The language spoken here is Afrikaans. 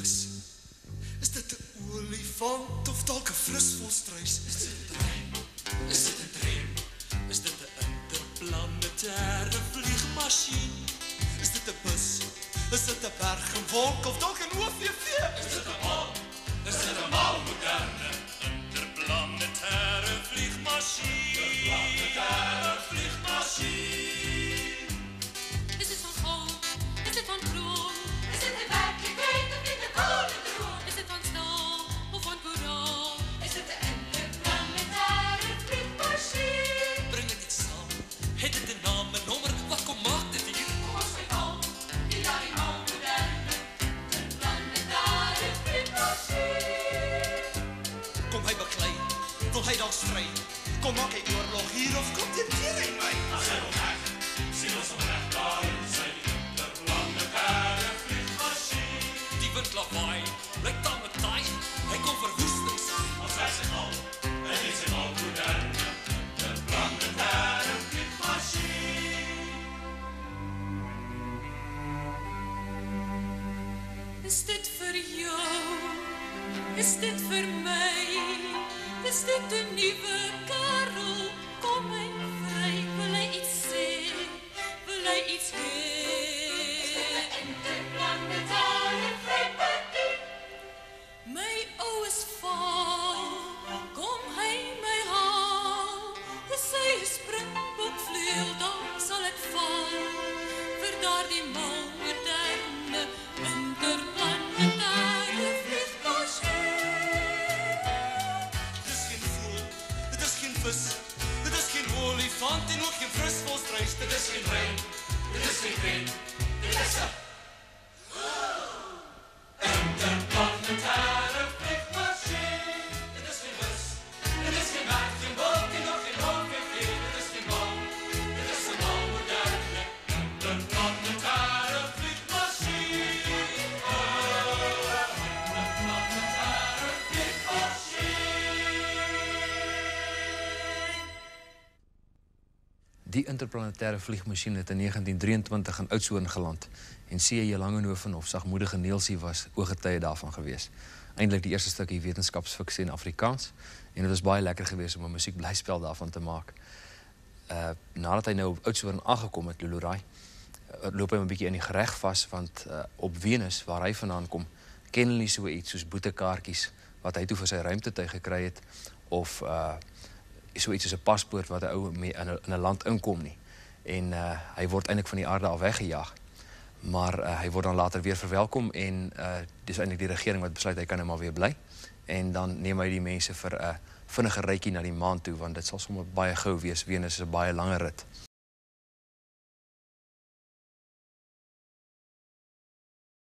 vis? Is dit 'n olifant of dalk 'n vlisvolstruis? Is dit 'n trein? Is dit 'n tram? Is dit 'n interplanetaire vliegmasjien? Is dit 'n bus? Is dit 'n berg en wolk of dalk 'n OVV? Is dit 'n maan? Is dit 'n maalmoderne interplanetaire vliegmasjien? Interplanetaire vliegmasjien. Is dit van goud? Is dit van kroon? Is dit 'n werklikheid of net 'n kolendroom? Is dit van staal of van koraal? Is dit 'n interplanetaire vliegmasjien? Bring dit iets saam. Het dit 'n naam en nommer? Wat kom maak dit hier? Kom ons kyk al, die daai maalmoderne interplanetaire vliegmasjien. Kom hy baklei? Wil hy dan stry? Kom maak hy oorlog hier of kom dit teen hy my? As hy wil weg, sien ons oprecht daar in sy interplanetaire vliegmasjien. Die wind lawaai, lyk dan met taai. Hy kom verwoestings. Ons weg sy al, en die sy al moderne interplanetaire vliegmasjien. Is dit vir jou? Is dit vir my? Is dit 'n nuwe Karel? Kom hy vry? Wil hy iets sê? Wil hy iets hê? Interplanetaire vliegmasjien. My oues val, kom hy my haal. Dis hy 'n springbokvleuel, dan sal ek val. Vir daardie maalmoderne interplanetaire vliegmasjien. Dit is geen voël, dit is geen vis, dit is geen olifant en ook geen vlisvolstruis. Dit is geen rein, dit is geen pen, dit is 'n Interplanetaire vliegmasjien. dit is geen bus, dit is geen berg, geen wolk en ook geen OVV. Dit is geen maan, dit is 'n maalmoderne Interplanetaire vliegmasjien. Interplanetaire vliegmasjien. Die interplanetaire vliegmasjien het in 1923 in Oudtshoorn geland en C.J. Langehoven of sagmoedige Neelsie was ooggetuie daarvan gewees. Eintlik die eerste stukkie wetenskapsfiksie in Afrikaans en dit was baie lekker geweest om 'n musiekblyspel daarvan te maak. Nadat hy nou op Oudtshoorn aangekom het, Lulurai, loop hy 'n bietjie in die gereg vas want op Venus waar hy vandaan kom, ken hulle nie so iets soos boetekaartjies wat hy toe vir sy ruimtetuig gekry het of so iets soos 'n paspoort wat 'n ou mee in 'n land inkom nie. En hy word eintlik van die aarde af weggejaag. Maar hy word dan later weer verwelkom en dis eintlik die regering wat besluit hy kan nou maar weer bly. En dan neem hy die mense vir 'n vinnige rytjie na die maan toe want dit sal sommer baie gou wees. Venus is 'n baie langer rit.